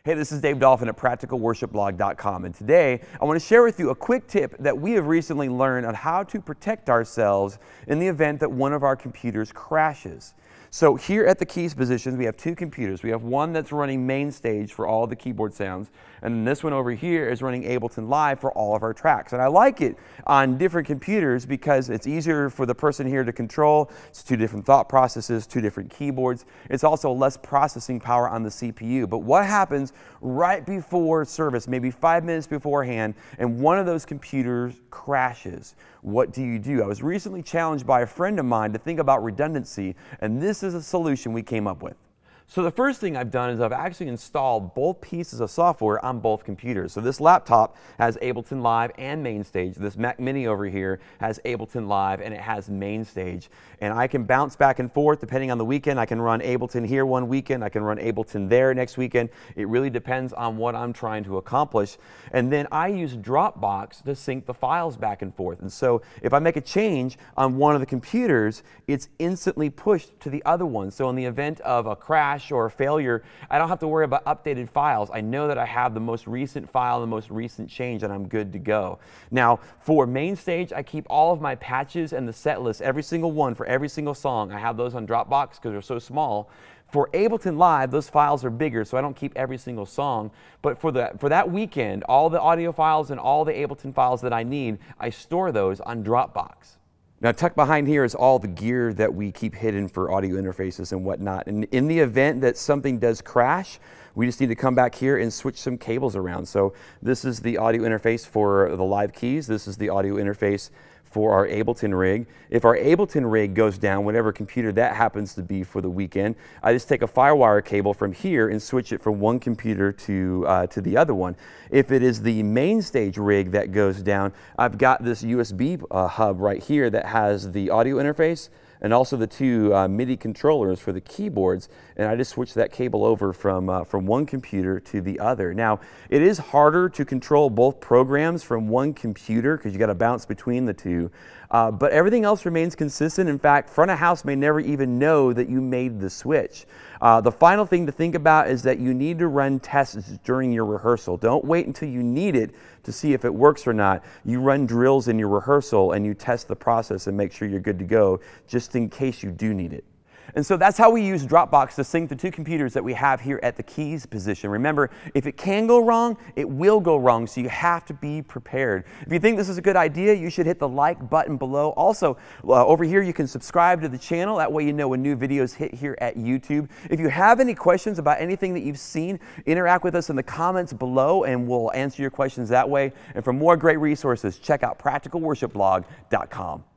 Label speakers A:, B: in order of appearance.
A: Hey, this is Dave Dolphin at practicalworshipblog.com, and today I want to share with you a quick tip that we have recently learned on how to protect ourselves in the event that one of our computers crashes. So here at the keys positions, we have two computers. We have one that's running MainStage for all the keyboard sounds, and then this one over here is running Ableton Live for all of our tracks. And I like it on different computers because it's easier for the person here to control. It's two different thought processes, two different keyboards. It's also less processing power on the CPU. But what happens right before service, maybe 5 minutes beforehand, and one of those computers crashes? What do you do? I was recently challenged by a friend of mine to think about redundancy, and this is a solution we came up with. So the first thing I've done is I've actually installed both pieces of software on both computers. So this laptop has Ableton Live and MainStage. This Mac Mini over here has Ableton Live and it has MainStage. And I can bounce back and forth depending on the weekend. I can run Ableton here one weekend. I can run Ableton there next weekend. It really depends on what I'm trying to accomplish. And then I use Dropbox to sync the files back and forth. And so if I make a change on one of the computers, it's instantly pushed to the other one. So in the event of a crash or a failure, I don't have to worry about updated files. I know that I have the most recent file, the most recent change, and I'm good to go. Now, for MainStage, I keep all of my patches and the set list, every single one for every single song. I have those on Dropbox because they're so small. For Ableton Live, those files are bigger, so I don't keep every single song. But for that weekend, all the audio files and all the Ableton files that I need, I store those on Dropbox. Now, tucked behind here is all the gear that we keep hidden for audio interfaces and whatnot. And in the event that something does crash, we just need to come back here and switch some cables around. So this is the audio interface for the live keys. This is the audio interface for our Ableton rig. If our Ableton rig goes down, whatever computer that happens to be for the weekend, I just take a FireWire cable from here and switch it from one computer to the other one. If it is the MainStage rig that goes down, I've got this USB hub right here that has the audio interface and also the two MIDI controllers for the keyboards, and I just switch that cable over from one computer to the other. Now, it is harder to control both programs from one computer because you got to bounce between the two, but everything else remains consistent. In fact, front of house may never even know that you made the switch. The final thing to think about is that you need to run tests during your rehearsal. Don't wait until you need it to see if it works or not. You run drills in your rehearsal and you test the process and make sure you're good to go just in case you do need it. And so that's how we use Dropbox to sync the two computers that we have here at the keys position. Remember, if it can go wrong, it will go wrong, so you have to be prepared. If you think this is a good idea, you should hit the like button below. Also, over here you can subscribe to the channel. That way you know when new videos hit here at YouTube. If you have any questions about anything that you've seen, interact with us in the comments below and we'll answer your questions that way. And for more great resources, check out practicalworshipblog.com.